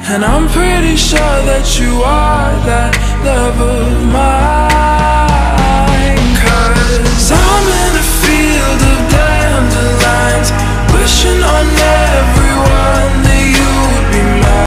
And I'm pretty sure that you are that lover